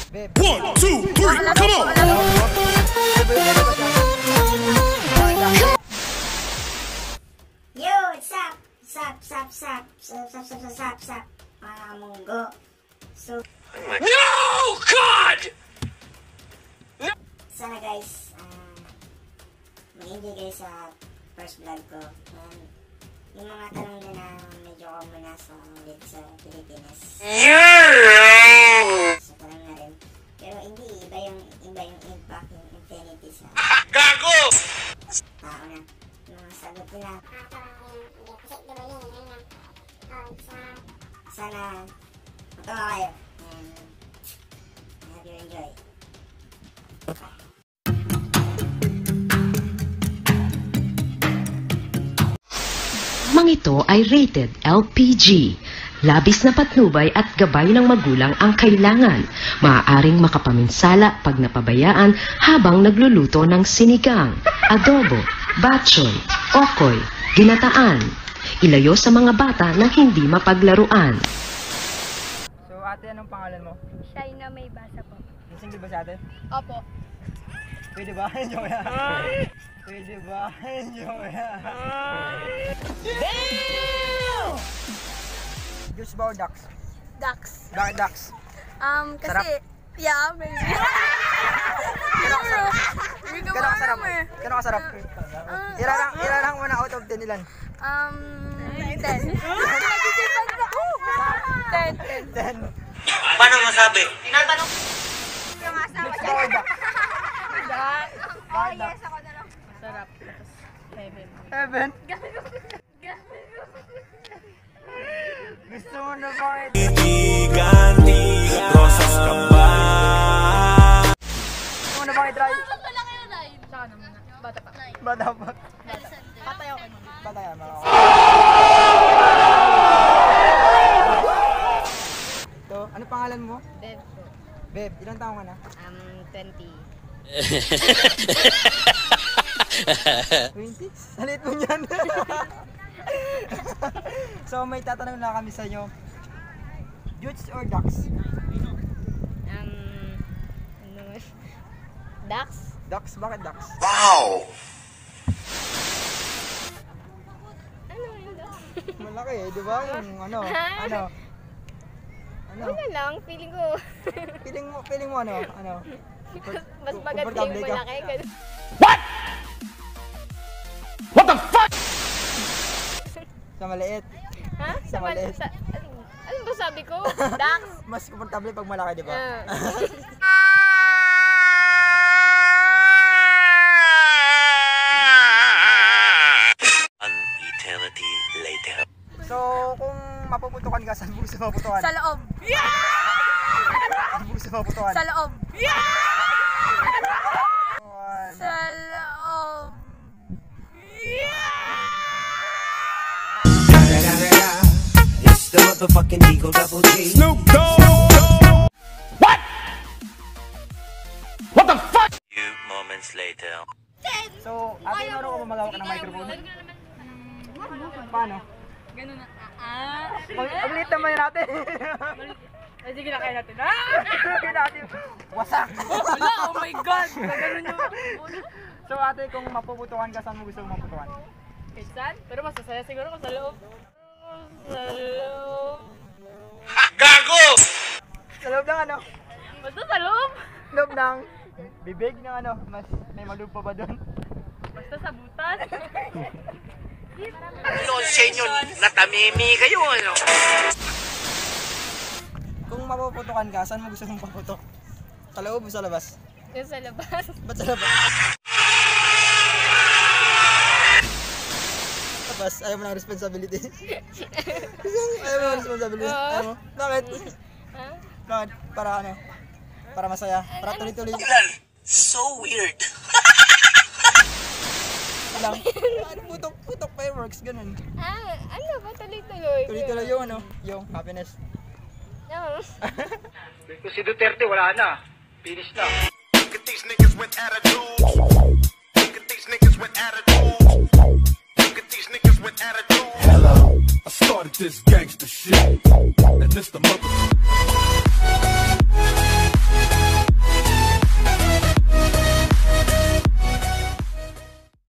1, 2, 3, come on! Yo, what's up? Sup, mga munggo. So, No! God! sana guys, mag-enjoy kayo sa first vlog ko. Yung mga tanong din na medyo common na dito sa Pilipinas. So, tanong na rin. Pero hindi, iba yung impact, yung infinity sa Gago! tao na. Yung mga sagot nila. Sana matawa kayo. And I hope you enjoy. Mang ito ay rated LPG. Labis na patnubay at gabay ng magulang ang kailangan. Maaaring makapaminsala pag napabayaan habang nagluluto ng sinigang, adobo, batchoy, okoy, ginataan. Ilayo sa mga bata na hindi mapaglaruan. So ate, anong pangalan mo? Shaina may basa po. Gising ba sa atin? Opo. Pwede ba? Enjoy na. Pwede ba? Enjoy na. Damn! Juice ba o DAKS? DAKS. Bakit DAKS? Kasi, sarap? yeah, maybe. Gano'ng kasarap? Gano'ng kasarap? Ilan mo na out of 10 ilan? 10. 10. Paano masabi? Tinatanong yung asawa Juice ba o DAKS? Oh, yes, ako na lang. Sarap. Heaven. Heaven? Gusto mo na ba ito? Rosas ka ba? Gusto mo na ba i-try? Wala kayo na. Saka naman na. Bata pa. Bata pa. Patay ako naman. Bata yan, mga Ito, ano pangalan mo? Beb po. Beb, ilang taong ka na? 20. 20? Salit mo yan. So may tatanong na kami sa inyo. JUTS or DAKS? DAKS? DAKS? Bakit DAKS? Wow! Ano yung DAKS? Malaki eh, di ba? Yung ano? Ano lang, feeling ko. Feeling mo ano? Mas maganda yung malaki. What? What the fuck? Sa maliit. Ha? Sa maliit. Ano ba sabi ko? DAKS? Mas komportable pag malaki, di ba? An eternity later. So kung mapuputukan ka, saan mo gusto maputukan? Sa loob. Saan mo gusto maputukan? Sa loob. One. Sa loob. It's the motherfucking Eagle Double G. Snoop Dogg! What? What the fuck? Few moments later. So, ate, marunong ka ba magawak ng microphone? Paano? Ganun na. Pag-lit naman yun natin. Ay, sige na kayo natin. Kaya natin, wasak! Wala, oh my God! Ganun yung... So ate, kung mapuputukan ka, saan mo gusto maputukan? Saan? Pero mas masaya siguro kung sa loob. Sa loob. Gago! Sa loob ng ano? Basta sa loob. Loob ng bibig ng ano? Mas may maloob pa ba doon? Basta sa butas. Ano sa inyo? Natamimi kayo, ano? Kung mapuputukan ka, saan mo gusto mong paputok? Sa loob o sa labas? Yung sa labas. Ba't sa labas? Labas, ayaw mo ng responsibility. Ayaw mo ng responsibility. Ayaw mo? Bakit? Bakit? Para ano? Para masaya? Para tuloy-tuloy? So weird. Lang. Putok fireworks, ganun. Ano ba? Tuloy-tuloy. Tuloy-tuloy yung ano? Yung happiness. No. Kung si Duterte, wala na. Finish na. Look at these niggas with attitude. Look at these niggas with attitude. Look at these niggas with attitude. Hello, I started this gangster shit, and this the mother.